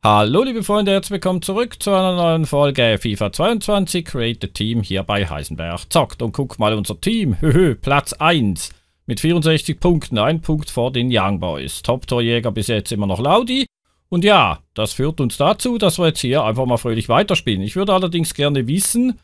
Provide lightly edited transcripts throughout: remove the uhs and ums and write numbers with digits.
Hallo liebe Freunde, herzlich willkommen zurück zu einer neuen Folge FIFA 22 Create a Team hier bei Heisenberg zockt. Und guck mal unser Team, Platz 1 mit 64 Punkten, 1 Punkt vor den Young Boys. Top-Torjäger bis jetzt immer noch Laudi. Und ja, das führt uns dazu, dass wir jetzt hier einfach mal fröhlich weiterspielen. Ich würde allerdings gerne wissen,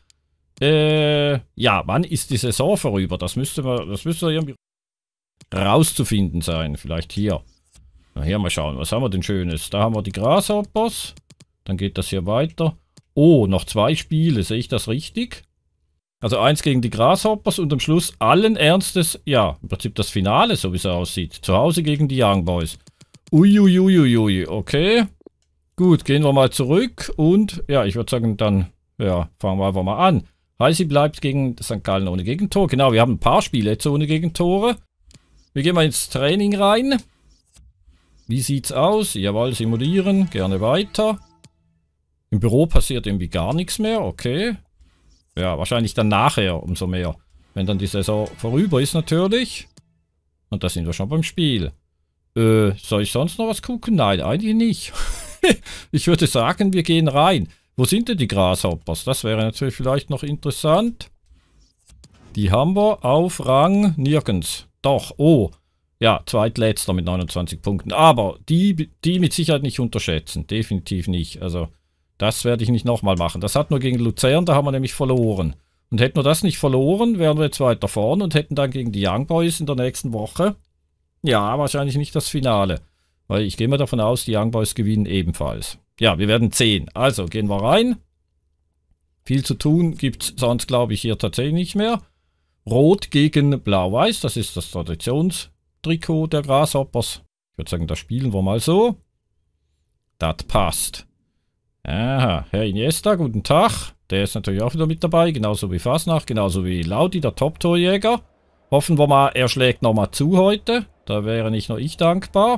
ja, wann ist die Saison vorüber? Das müsste irgendwie rauszufinden sein. Vielleicht hier. Na, hier mal schauen, was haben wir denn Schönes? Da haben wir die Grasshoppers. Dann geht das hier weiter. Oh, noch 2 Spiele, sehe ich das richtig? Also 1 gegen die Grasshoppers und am Schluss allen Ernstes, ja, im Prinzip das Finale, so wie es aussieht. Zu Hause gegen die Young Boys. Uiuiuiui, okay. Gut, gehen wir mal zurück und, ja, ich würde sagen, dann, ja, fangen wir einfach mal an. Heisi bleibt gegen St. Gallen ohne Gegentor. Genau, wir haben ein paar Spiele jetzt ohne Gegentore. Wir gehen mal ins Training rein. Wie sieht's aus? Jawohl, simulieren. Gerne weiter. Im Büro passiert irgendwie gar nichts mehr. Okay. Ja, wahrscheinlich dann nachher umso mehr. Wenn dann die Saison vorüber ist natürlich. Und da sind wir schon beim Spiel. Soll ich sonst noch was gucken? Nein, eigentlich nicht. Ich würde sagen, wir gehen rein. Wo sind denn die Grasshoppers? Das wäre natürlich vielleicht noch interessant. Die haben wir auf Rang nirgends. Doch, oh. Ja, zweitletzter mit 29 Punkten. Aber die mit Sicherheit nicht unterschätzen. Definitiv nicht. Also, das werde ich nicht nochmal machen. Das hat nur gegen Luzern, da haben wir nämlich verloren. Und hätten wir das nicht verloren, wären wir jetzt weiter vorn und hätten dann gegen die Young Boys in der nächsten Woche, ja, wahrscheinlich nicht das Finale. Weil ich gehe mal davon aus, die Young Boys gewinnen ebenfalls. Ja, wir werden 10. Also, gehen wir rein. Viel zu tun gibt es sonst, glaube ich, hier tatsächlich nicht mehr. Rot gegen Blau-Weiß, das ist das Traditionstrikot der Grasshoppers. Ich würde sagen, das spielen wir mal so. Das passt. Aha, Herr Iniesta, guten Tag. Der ist natürlich auch wieder mit dabei, genauso wie Fasnacht, genauso wie Laudi, der Top-Torjäger. Hoffen wir mal, er schlägt nochmal zu heute. Da wäre nicht nur ich dankbar.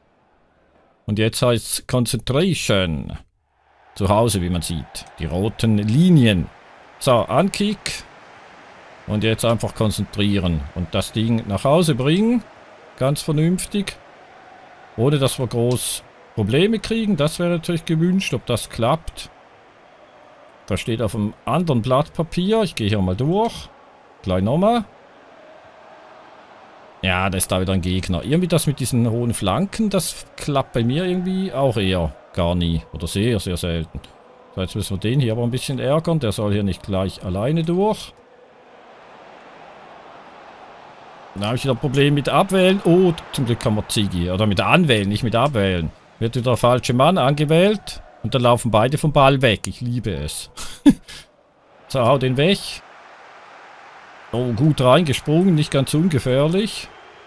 Und jetzt heißt es Concentration. Zu Hause, wie man sieht. Die roten Linien. So, Ankick. Und jetzt einfach konzentrieren. Und das Ding nach Hause bringen. Ganz vernünftig. Ohne dass wir groß Probleme kriegen. Das wäre natürlich gewünscht, ob das klappt. Da steht auf einem anderen Blatt Papier. Ich gehe hier mal durch. Gleich nochmal. Ja, da ist da wieder ein Gegner. Irgendwie das mit diesen hohen Flanken, das klappt bei mir irgendwie auch eher gar nie. Oder sehr, sehr selten. So, jetzt müssen wir den hier aber ein bisschen ärgern. Der soll hier nicht gleich alleine durch. Dann habe ich wieder ein Problem mit Abwählen. Oh, zum Glück haben wir Ziggy. Oder mit Anwählen, nicht mit Abwählen. Wird wieder der falsche Mann angewählt. Und dann laufen beide vom Ball weg. Ich liebe es. So, hau den weg. Oh, gut reingesprungen. Nicht ganz ungefährlich.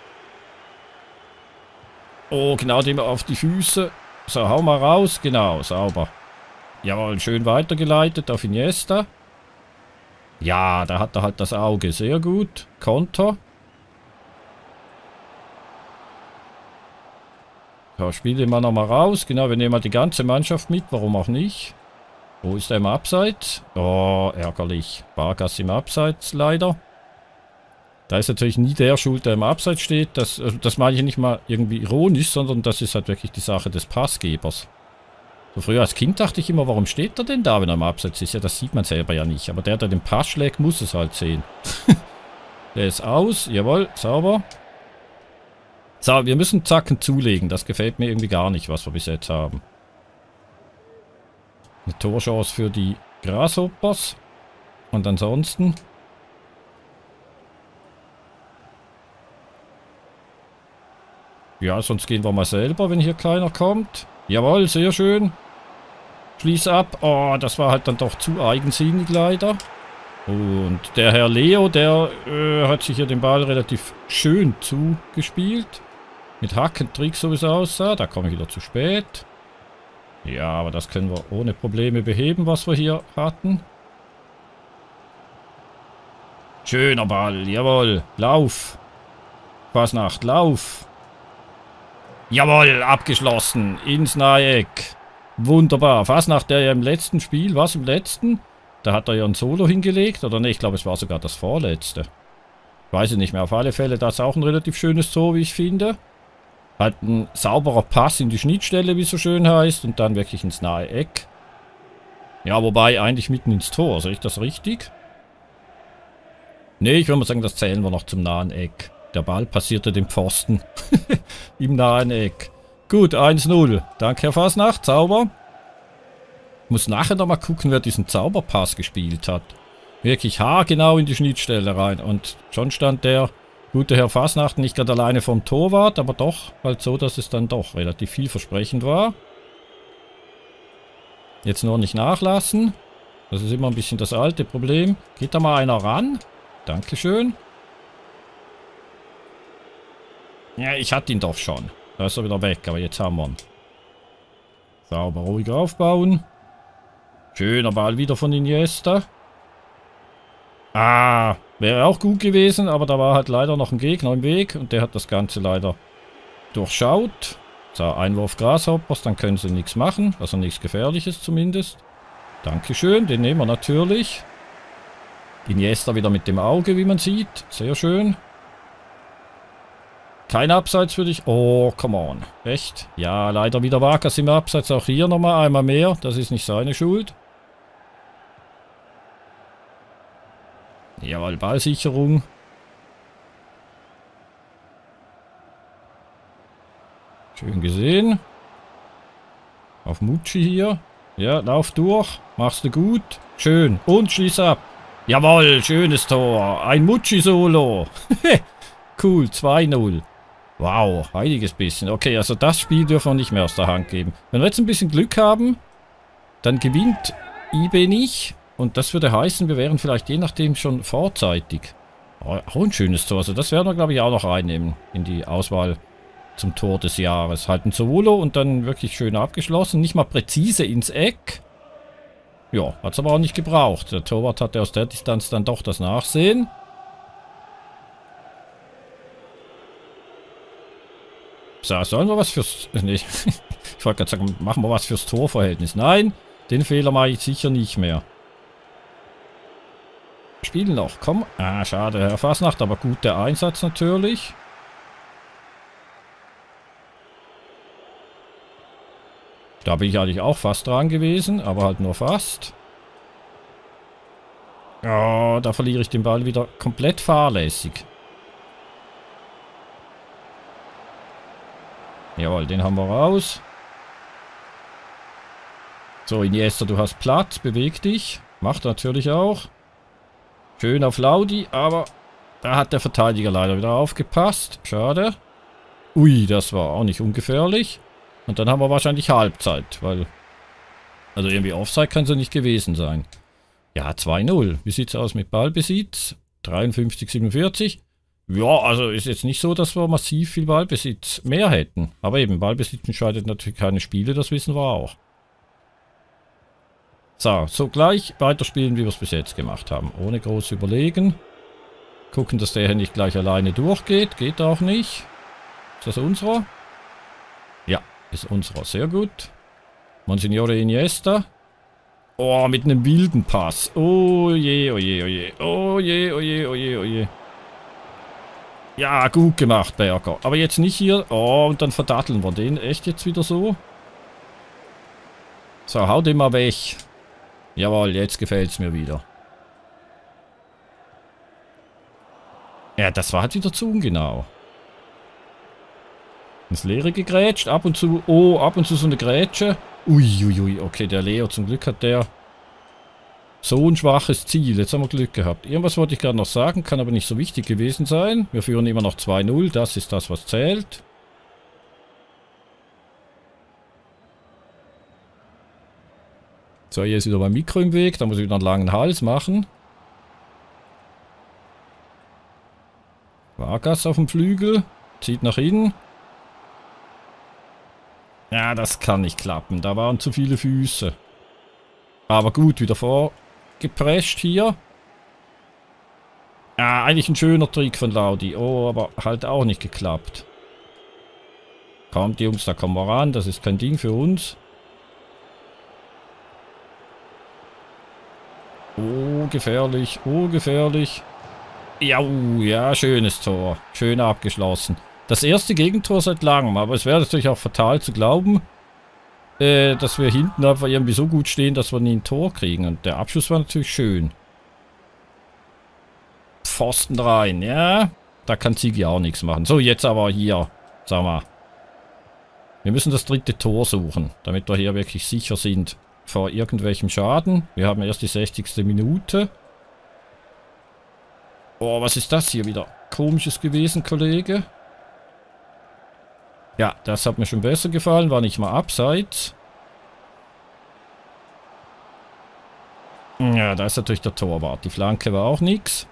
Oh, genau dem auf die Füße. So, hau mal raus. Genau, sauber. Jawohl, schön weitergeleitet auf Iniesta. Ja, da hat er halt das Auge. Sehr gut. Konter. Ja, spiel den mal nochmal raus. Genau, wir nehmen mal die ganze Mannschaft mit. Warum auch nicht? Wo ist der im Abseits? Oh, ärgerlich. Vargas im Abseits leider. Da ist natürlich nie der schuld, der im Abseits steht. Das meine ich nicht mal irgendwie ironisch, sondern das ist halt wirklich die Sache des Passgebers. So früher als Kind dachte ich immer, warum steht er denn da, wenn er im Abseits ist? Ja, das sieht man selber ja nicht. Aber der den Pass schlägt, muss es halt sehen. Der ist aus. Jawohl, sauber. So, wir müssen Zacken zulegen. Das gefällt mir irgendwie gar nicht, was wir bis jetzt haben. Eine Torchance für die Grasshoppers. Und ansonsten... Ja, sonst gehen wir mal selber, wenn hier keiner kommt. Jawohl, sehr schön. Schließ ab. Oh, das war halt dann doch zu eigensinnig leider. Und der Herr Leo, der hat sich hier den Ball relativ schön zugespielt. Mit Hackentrick, so wie es aussah. Da komme ich wieder zu spät. Ja, aber das können wir ohne Probleme beheben, was wir hier hatten. Schöner Ball, jawohl. Lauf. Fasnacht, lauf. Jawohl, abgeschlossen. Ins Naheck. Wunderbar. Fasnacht, der ja im letzten Spiel, was im letzten? Da hat er ja ein Solo hingelegt. Oder ne, ich glaube, es war sogar das vorletzte. Weiß ich nicht mehr. Auf alle Fälle, das ist auch ein relativ schönes Tor, wie ich finde. Halt ein sauberer Pass in die Schnittstelle, wie es so schön heißt, und dann wirklich ins nahe Eck. Ja, wobei eigentlich mitten ins Tor. Sehe ich das richtig? Nee, ich würde mal sagen, das zählen wir noch zum nahen Eck. Der Ball passierte dem Pfosten. Im nahen Eck. Gut, 1-0. Danke, Herr Fasnacht. Sauber. Muss nachher noch mal gucken, wer diesen Zauberpass gespielt hat. Wirklich haargenau in die Schnittstelle rein. Und schon stand der gute Herr Fasnacht nicht gerade alleine vom Torwart, aber doch halt so, dass es dann doch relativ vielversprechend war. Jetzt nur nicht nachlassen. Das ist immer ein bisschen das alte Problem. Geht da mal einer ran? Dankeschön. Ja, ich hatte ihn doch schon. Da ist er wieder weg, aber jetzt haben wir ihn. Sauber, ruhig aufbauen. Schöner Ball wieder von Iniesta. Ah, wäre auch gut gewesen, aber da war halt leider noch ein Gegner im Weg und der hat das Ganze leider durchschaut. So, Einwurf Grasshoppers, dann können sie nichts machen, also nichts Gefährliches zumindest. Dankeschön, den nehmen wir natürlich. Iniesta wieder mit dem Auge, wie man sieht. Sehr schön. Kein Abseits für dich. Oh, come on. Echt? Ja, leider wieder Vargas im Abseits. Auch hier nochmal einmal mehr. Das ist nicht seine Schuld. Jawohl, Ballsicherung. Schön gesehen. Auf Mucci hier. Ja, lauf durch. Machst du gut. Schön. Und schließ ab. Jawohl, schönes Tor. Ein Mucci-Solo. Cool, 2-0. Wow, heiliges bisschen. Okay, also das Spiel dürfen wir nicht mehr aus der Hand geben. Wenn wir jetzt ein bisschen Glück haben, dann gewinnt IB nicht. Und das würde heißen, wir wären vielleicht je nachdem schon vorzeitig. Oh, auch ein schönes Tor. Also das werden wir, glaube ich, auch noch reinnehmen in die Auswahl zum Tor des Jahres. Halt ein Solo und dann wirklich schön abgeschlossen. Nicht mal präzise ins Eck. Ja, hat es aber auch nicht gebraucht. Der Torwart hatte aus der Distanz dann doch das Nachsehen. So, sollen wir was fürs... Nee, ich wollte gerade sagen, machen wir was fürs Torverhältnis. Nein, den Fehler mache ich sicher nicht mehr. Spielen noch, komm. Ah, schade, Herr Fasnacht, aber gut der Einsatz natürlich. Da bin ich eigentlich auch fast dran gewesen, aber halt nur fast. Oh, da verliere ich den Ball wieder komplett fahrlässig. Jawohl, den haben wir raus. So, Iniesta, du hast Platz, beweg dich. Macht natürlich auch. Schön auf Laudi, aber da hat der Verteidiger leider wieder aufgepasst. Schade. Ui, das war auch nicht ungefährlich. Und dann haben wir wahrscheinlich Halbzeit, weil... Also irgendwie Offside kann es ja nicht gewesen sein. Ja, 2-0. Wie sieht es aus mit Ballbesitz? 53, 47. Ja, also ist jetzt nicht so, dass wir massiv viel Ballbesitz mehr hätten. Aber eben, Ballbesitz entscheidet natürlich keine Spiele, das wissen wir auch. So gleich weiterspielen, wie wir es bis jetzt gemacht haben. Ohne groß überlegen. Gucken, dass der hier nicht gleich alleine durchgeht. Geht auch nicht. Ist das unserer? Ja, ist unserer. Sehr gut. Monsignore Iniesta. Oh, mit einem wilden Pass. Oh je, oh je, oh je. Oh je, oh je, oh je, oh je. Ja, gut gemacht, Berger. Aber jetzt nicht hier. Oh, und dann verdatteln wir den. Echt jetzt wieder so? So, hau den mal weg. Jawohl, jetzt gefällt es mir wieder. Ja, das war halt wieder zu ungenau. Ins Leere gegrätscht. Ab und zu. Oh, ab und zu so eine Grätsche. Uiuiui. Okay, der Leo, zum Glück hat der so ein schwaches Ziel. Jetzt haben wir Glück gehabt. Irgendwas wollte ich gerade noch sagen, kann aber nicht so wichtig gewesen sein. Wir führen immer noch 2-0. Das ist das, was zählt. So, hier ist wieder mein Mikro im Weg. Da muss ich wieder einen langen Hals machen. Vargas auf dem Flügel. Zieht nach innen. Ja, das kann nicht klappen. Da waren zu viele Füße. Aber gut, wieder vorgeprescht hier. Ja, eigentlich ein schöner Trick von Laudi. Oh, aber halt auch nicht geklappt. Kommt, Jungs, da kommen wir ran. Das ist kein Ding für uns. Oh, gefährlich. Oh, gefährlich. Ja, schönes Tor. Schön abgeschlossen. Das erste Gegentor seit langem, aber es wäre natürlich auch fatal zu glauben, dass wir hinten einfach irgendwie so gut stehen, dass wir nie ein Tor kriegen. Und der Abschluss war natürlich schön. Pfosten rein, ja. Da kann Ziggy auch nichts machen. So, jetzt aber hier, sag mal. Wir müssen das dritte Tor suchen, damit wir hier wirklich sicher sind vor irgendwelchem Schaden. Wir haben erst die 60. Minute. Oh, was ist das hier wieder? Komisches gewesen, Kollege. Ja, das hat mir schon besser gefallen. War nicht mal abseits. Ja, da ist natürlich der Torwart. Die Flanke war auch nix.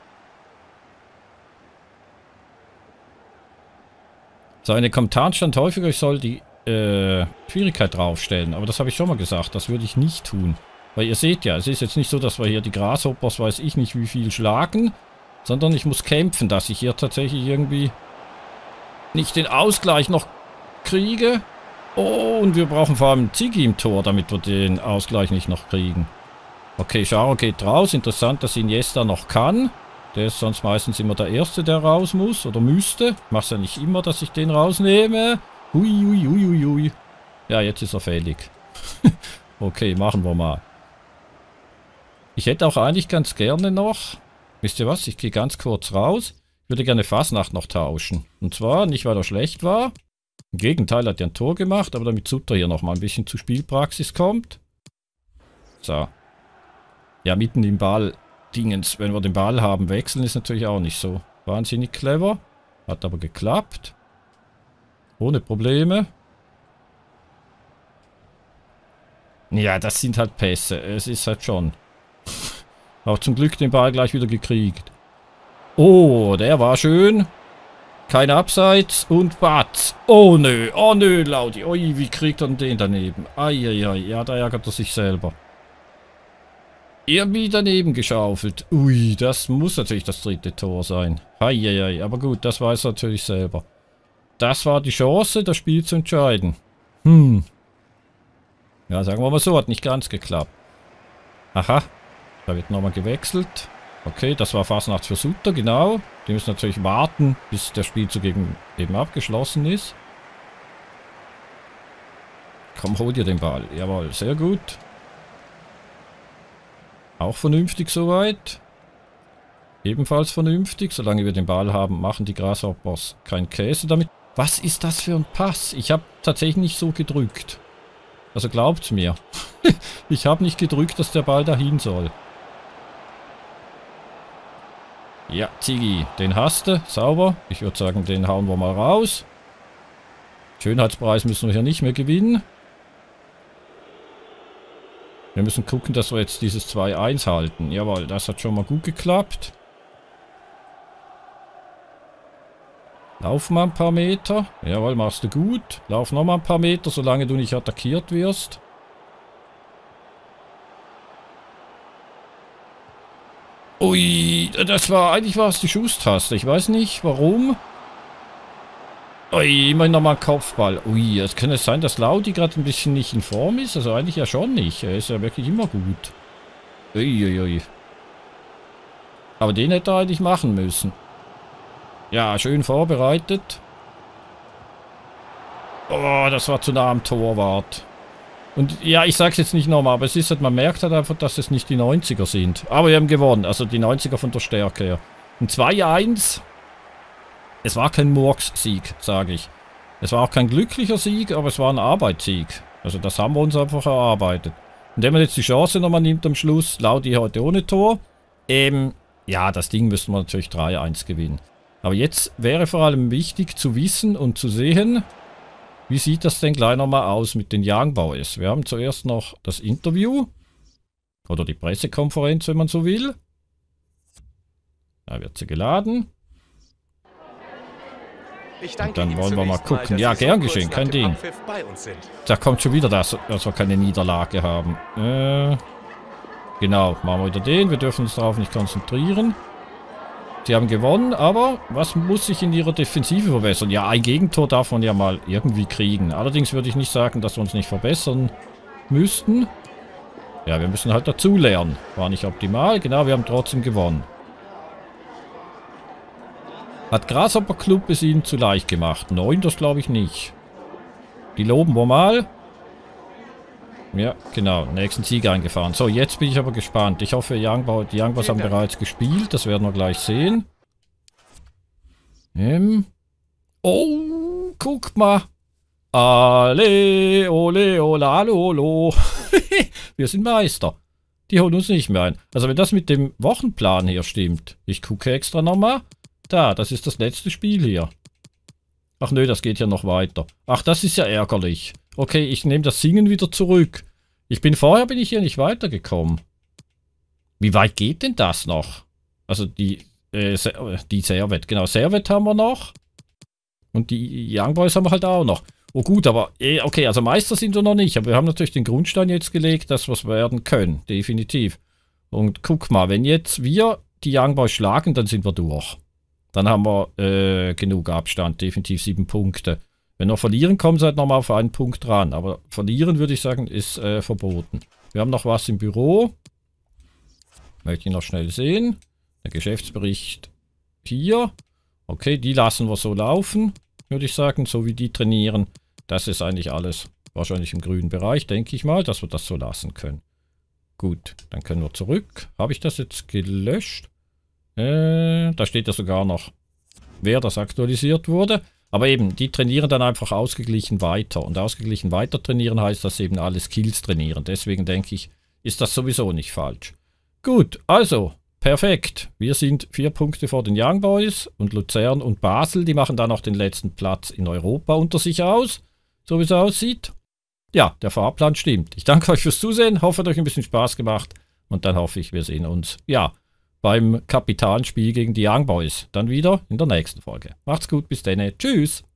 So, eine Kommentar stand häufiger, ich soll die Schwierigkeit draufstellen. Aber das habe ich schon mal gesagt. Das würde ich nicht tun. Weil ihr seht ja, es ist jetzt nicht so, dass wir hier die Grasshoppers, weiß ich nicht wie viel, schlagen. Sondern ich muss kämpfen, dass ich hier tatsächlich irgendwie nicht den Ausgleich noch kriege. Oh, und wir brauchen vor allem Ziggy im Tor, damit wir den Ausgleich nicht noch kriegen. Okay, Charo geht raus. Interessant, dass Iniesta noch kann. Der ist sonst meistens immer der Erste, der raus muss oder müsste. Ich mache es ja nicht immer, dass ich den rausnehme. Hui, hui, hui, hui, hui. Ja, jetzt ist er fällig. Okay, machen wir mal. Ich hätte auch eigentlich ganz gerne noch... Wisst ihr was? Ich gehe ganz kurz raus. Ich würde gerne Fasnacht noch tauschen. Und zwar nicht, weil er schlecht war. Im Gegenteil, hat er ein Tor gemacht, aber damit Sutter hier nochmal ein bisschen zu Spielpraxis kommt. So. Ja, mitten im Ball-Dingens. Wenn wir den Ball haben, wechseln ist natürlich auch nicht so wahnsinnig clever. Hat aber geklappt. Ohne Probleme. Ja, das sind halt Pässe. Es ist halt schon. Auch zum Glück den Ball gleich wieder gekriegt. Oh, der war schön. Kein Abseits und Batz. Oh nö, Laudi. Ui, wie kriegt er denn den daneben? Eieiei, ja, da ärgert er sich selber. Irgendwie daneben geschaufelt. Ui, das muss natürlich das dritte Tor sein. Eieiei, aber gut, das weiß er natürlich selber. Das war die Chance, das Spiel zu entscheiden. Ja, sagen wir mal so, hat nicht ganz geklappt. Aha, da wird nochmal gewechselt. Okay, das war Fasnacht für Sutter, genau. Die müssen natürlich warten, bis der Spielzug eben abgeschlossen ist. Komm, hol dir den Ball. Jawohl, sehr gut. Auch vernünftig soweit. Ebenfalls vernünftig. Solange wir den Ball haben, machen die Grasshoppers kein Käse damit. Was ist das für ein Pass? Ich habe tatsächlich nicht so gedrückt. Also glaubt's mir. Ich habe nicht gedrückt, dass der Ball dahin soll. Ja, Ziggy, den hast du. Sauber. Ich würde sagen, den hauen wir mal raus. Schönheitspreis müssen wir hier nicht mehr gewinnen. Wir müssen gucken, dass wir jetzt dieses 2-1 halten. Jawohl, das hat schon mal gut geklappt. Lauf mal ein paar Meter. Jawohl, machst du gut. Lauf noch mal ein paar Meter, solange du nicht attackiert wirst. Ui, eigentlich war es die Schusstaste. Ich weiß nicht, warum. Ui, immerhin nochmal ein Kopfball. Ui, es könnte sein, dass Laudi gerade ein bisschen nicht in Form ist. Also eigentlich ja schon nicht. Er ist ja wirklich immer gut. Uiuiui. Aber den hätte er eigentlich machen müssen. Ja, schön vorbereitet. Oh, das war zu nah am Torwart. Und ja, ich sag's jetzt nicht nochmal, aber es ist halt, man merkt halt einfach, dass es nicht die 90er sind. Aber wir haben gewonnen, also die 90er von der Stärke her. Ein 2-1. Es war kein Murks-Sieg, sage ich. Es war auch kein glücklicher Sieg, aber es war ein Arbeitssieg. Also das haben wir uns einfach erarbeitet. Und wenn man jetzt die Chance nochmal nimmt am Schluss, Laudi heute ohne Tor, ja, das Ding müssten wir natürlich 3-1 gewinnen. Aber jetzt wäre vor allem wichtig zu wissen und zu sehen, wie sieht das denn gleich nochmal aus mit den Young Boys. Wir haben zuerst noch das Interview. Oder die Pressekonferenz, wenn man so will. Da wird sie geladen. Und dann wollen wir mal gucken. Ja, gern geschehen, kein Ding. Da kommt schon wieder das, dass wir keine Niederlage haben. Genau, machen wir wieder den. Wir dürfen uns darauf nicht konzentrieren. Sie haben gewonnen, aber was muss sich in ihrer Defensive verbessern? Ja, ein Gegentor darf man ja mal irgendwie kriegen. Allerdings würde ich nicht sagen, dass wir uns nicht verbessern müssten. Ja, wir müssen halt dazulernen. War nicht optimal. Genau, wir haben trotzdem gewonnen. Hat Grasshopper Club es ihnen zu leicht gemacht? 9, das glaube ich nicht. Die loben wir mal. Ja, genau. Nächsten Sieg eingefahren. So, jetzt bin ich aber gespannt. Ich hoffe, die Young Boys haben bereits gespielt. Das werden wir gleich sehen. Oh, guck mal. Ale, ole, ola, alo. Wir sind Meister. Die holen uns nicht mehr ein. Also wenn das mit dem Wochenplan hier stimmt. Ich gucke extra nochmal. Da, das ist das letzte Spiel hier. Ach nö, das geht ja noch weiter. Ach, das ist ja ärgerlich. Okay, ich nehme das Singen wieder zurück. Vorher bin ich hier nicht weitergekommen. Wie weit geht denn das noch? Also die Servet, genau. Servet haben wir noch. Und die Young Boys haben wir halt auch noch. Oh gut, aber okay, also Meister sind wir noch nicht. Aber wir haben natürlich den Grundstein jetzt gelegt, dass wir es werden können. Definitiv. Und guck mal, wenn jetzt wir die Young Boys schlagen, dann sind wir durch. Dann haben wir genug Abstand, definitiv 7 Punkte. Wenn wir verlieren, kommen sie halt nochmal auf einen Punkt dran. Aber verlieren, würde ich sagen, ist verboten. Wir haben noch was im Büro. Möchte ich noch schnell sehen. Der Geschäftsbericht hier. Okay, die lassen wir so laufen, würde ich sagen. So wie die trainieren. Das ist eigentlich alles wahrscheinlich im grünen Bereich, denke ich mal, dass wir das so lassen können. Gut, dann können wir zurück. Habe ich das jetzt gelöscht? Da steht ja sogar noch, wer das aktualisiert wurde. Aber eben, die trainieren dann einfach ausgeglichen weiter. Und ausgeglichen weiter trainieren heißt, dass sie eben alle Skills trainieren. Deswegen denke ich, ist das sowieso nicht falsch. Gut, also, perfekt. Wir sind 4 Punkte vor den Young Boys. Und Luzern und Basel, die machen dann noch den letzten Platz in Europa unter sich aus. So wie es aussieht. Ja, der Fahrplan stimmt. Ich danke euch fürs Zusehen. Hoffe, hat euch ein bisschen Spaß gemacht. Und dann hoffe ich, wir sehen uns, ja, beim Kapitalspiel gegen die Young Boys. Dann wieder in der nächsten Folge. Macht's gut, bis dann. Tschüss.